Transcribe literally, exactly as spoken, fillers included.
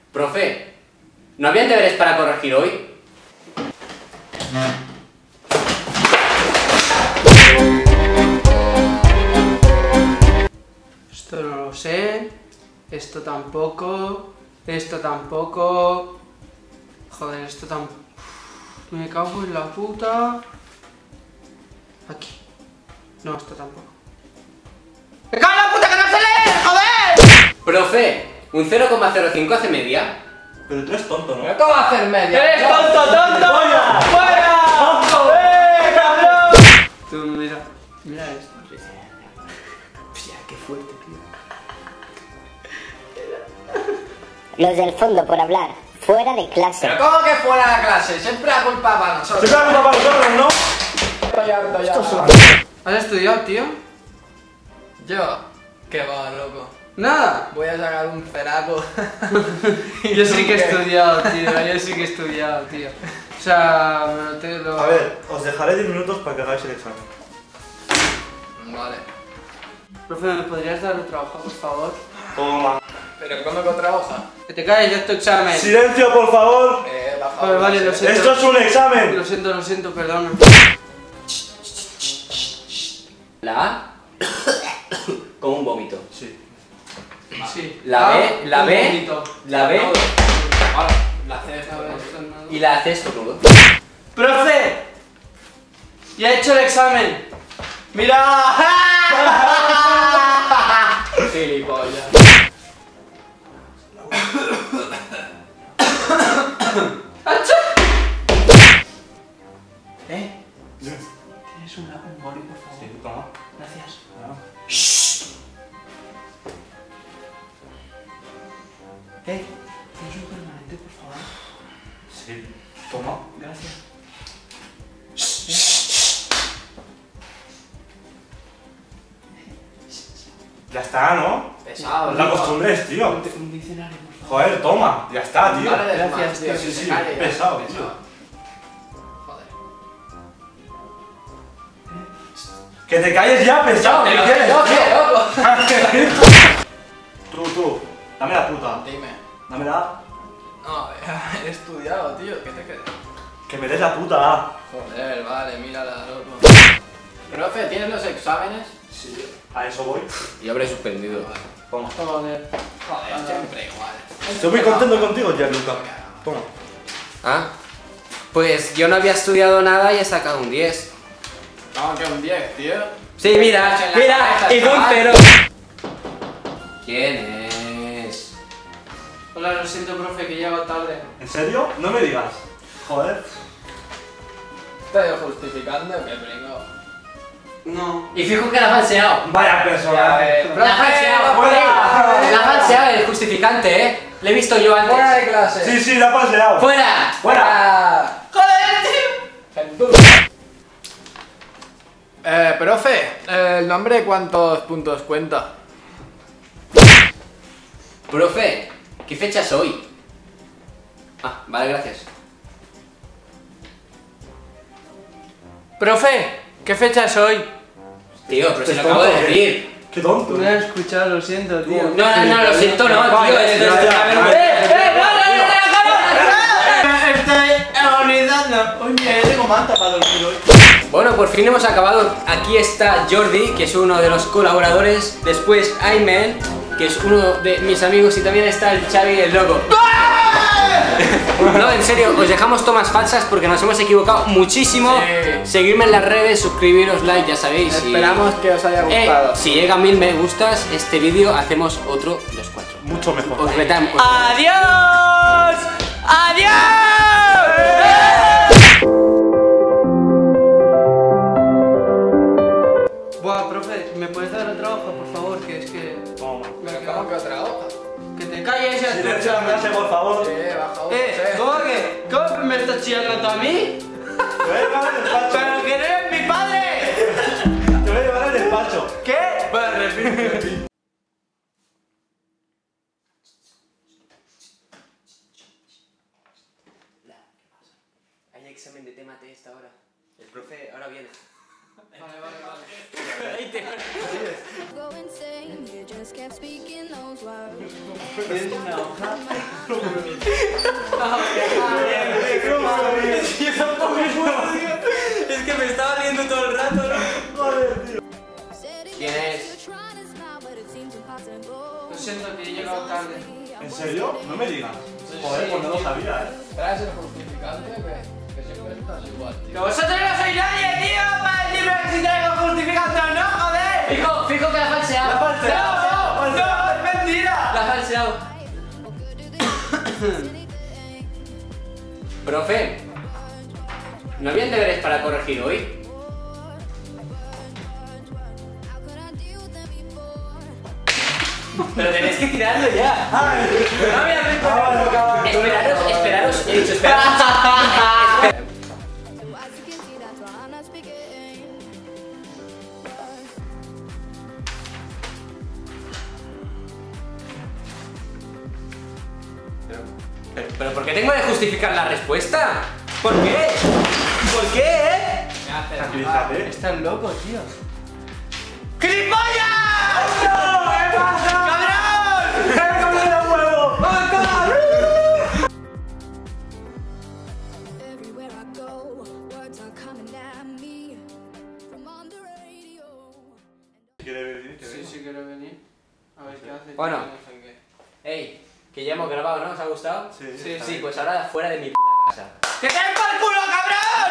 Profe, ¿no habían deberes para corregir hoy? Esto no lo sé, esto tampoco, esto tampoco... Joder, esto tampoco... Me cago en la puta... Aquí. No, esto tampoco. ¡Me cago en la puta que no se lee! ¡Joder! Profe, ¿un cero coma cero cinco hace media? Pero tú eres tonto, ¿no? ¿Cómo va a hacer media? ¡Eres tonto, tonto! ¡Fuera! ¡Fuera! ¡Tonto! ¡Eh, cabrón! Tú, mira, mira esto. Hostia, qué fuerte, tío. Los del fondo por hablar, fuera de clase. ¿Pero cómo que fuera de la clase? Siempre la culpa para nosotros. ¡Se cago para nosotros, ¿no? Estoy harto ya. ¿Has estudiado, tío? Yo, qué va, loco. Nada. Voy a sacar un feraco. Yo sí que he estudiado, tío. Yo sí que he estudiado, tío. O sea, me lo tengo... A ver, os dejaré diez minutos para que hagáis el examen. Vale. Profe, ¿me podrías dar otra hoja, por favor? Toma. ¿Pero cómo que otra hoja? Que te calles, ya es tu examen. ¡Silencio, por favor! Eh, baja. Vale, vale, lo siento. ¡Esto es un examen! Lo siento, lo siento, perdona. La A, como un vómito. Sí. Sí. La B, la un B, vómito. la B Ahora, la C A ver, esto no- y la C estornudo. ¡Profe! ¡Ya he hecho el examen! ¡Mira! Gilipollas. ¿Eh? ¿Tienes un lápiz, Mori, por favor? Sí, toma. Gracias. ¿Eh? ¿Tienes un permanente, por favor? Sí, toma. Gracias. Ya está, ¿no? Pesado, No te loco. acostumbres, tío. Un, un diccionario, por favor. Joder, toma. Ya está, tío. Vale, de Gracias, más, tío. tío. que Sí, se sí, calle ya. pesado, tío. Joder. ¡Que te calles ya, pesado! ¿Qué quieres? Yo, qué loco. Tú, tú. Dame la puta. Dime. Dame la... No, he estudiado, tío. ¿Qué te crees? Que me des la puta A. Joder, vale, mírala, loco. Profe, ¿tienes los exámenes? Sí. A eso voy. Yo habré suspendido. Toma. Joder. Joder, siempre igual. Estoy muy contento contigo, Gianluca. Toma. ¿Ah? Pues yo no había estudiado nada y he sacado un diez. No, que un diez, tío. Sí, mira, En la mira, cabeza, y un chaval. cero. ¿Quién es? Hola, lo siento, profe, que llego tarde. ¿En serio? No me digas. Joder. Estoy justificando que pringo. No. Y fijo que la ha falseado. Vaya persona. Ya ves. La ha falseado, fuera. joder. La ha falseado el justificante, ¿eh? Le he visto yo Fuera de antes. clase. Sí, sí, la ha paseado. ¡Fuera! ¡Fuera! ¡Joder, tío! Eh, profe, ¿el nombre cuántos puntos cuenta? Profe, ¿qué fecha es hoy? Ah, vale, gracias. Profe, ¿qué fecha es hoy? Tío, pero si lo Qué acabo de tonto, decir. Qué tonto. No he escuchado, lo siento, tío. No, no, no, lo siento, no, tío. Esto es ya, ya. una vergüenza. ¡Eh, eh, no, no, no, no, no! Estoy agonizando. Oye, tengo manta para dormir hoy. Bueno, por fin hemos acabado. Aquí está Jordi, que es uno de los colaboradores. Después Ayman, que es uno de mis amigos. Y también está el Xavi, el loco. No, en serio, os dejamos tomas falsas porque nos hemos equivocado muchísimo. Sí. Seguidme en las redes, suscribiros, like, ya sabéis. y- Esperamos que os haya Eh, gustado. si llega a mil me gustas este vídeo, hacemos otro los cuatro. Mucho mejor. Os retamos. ¡Adiós! ¡Adiós! Buah, profe, ¿me puedes dar otra hoja, por favor? Que es que... Toma. me ha Pero quedado- ¿cómo que otra hoja? Que te calles ya. Silencio en clase, por favor. Sí, baja un Eh, ¿cómo que? ¿Cómo me estás chillando a mí? Te voy a llevar al despacho. ¡Pero que eres mi padre! Te voy a llevar al despacho. ¿Qué? Vale, repite. Hay examen de tema T esta hora. El profe ahora viene. Vale, vale, vale. Ahí te- Go insane, you just kept speaking those words. ¿Tienes una hoja? tarde. ¿En serio? No me digas. Sí, Joder, sí, pues no lo tío. sabía, eh. Traes el justificante que, que siempre estás igual, ¡Que tío. vosotros no sois nadie, tío! ¡Para decirme si traigo justificante o no, joder! Fijo, fijo que la ha falseado. ¡La ha falseado! ¡No! ¡No! ¡Es mentira! La ha falseado. Profe, ¿no habían deberes para corregir hoy? Pero tenéis que tirarlo ya. No había Ah, Esperaros, esperaros, he dicho esperaros. Pero, pero, pero ¿por qué tengo que justificar la respuesta? ¿Por qué? ¿Por qué, eh? ¿Qué haces? Tranquilízate. Estás loco, tío. ¡Gilipollas! ¡No! ¿Qué pasa? ¡Cabrón! ¡He comido huevo! Everywhere I go, words are coming at me from on the radio. ¿Quiere venir? ¿Quiere Sí, venir? sí quiero venir. A ver qué hace. Bueno. tío, no sé qué. Ey, que ya hemos grabado, ¿no? ¿Os ha gustado? Sí, Sí, está Sí, bien. pues ahora fuera de mi puta casa. ¡Que te den por culo, cabrón!